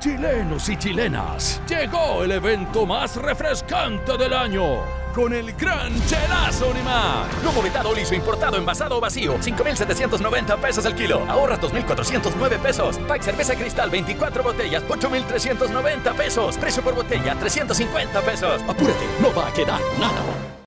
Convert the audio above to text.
Chilenos y chilenas, llegó el evento más refrescante del año. Con el gran chelazo Unimar. Lomo vetado liso importado, envasado o vacío. 5,790 pesos el kilo. Ahorras 2,409 pesos. Pack cerveza cristal 24 botellas. 8,390 pesos. Precio por botella 350 pesos. Apúrate, no va a quedar nada.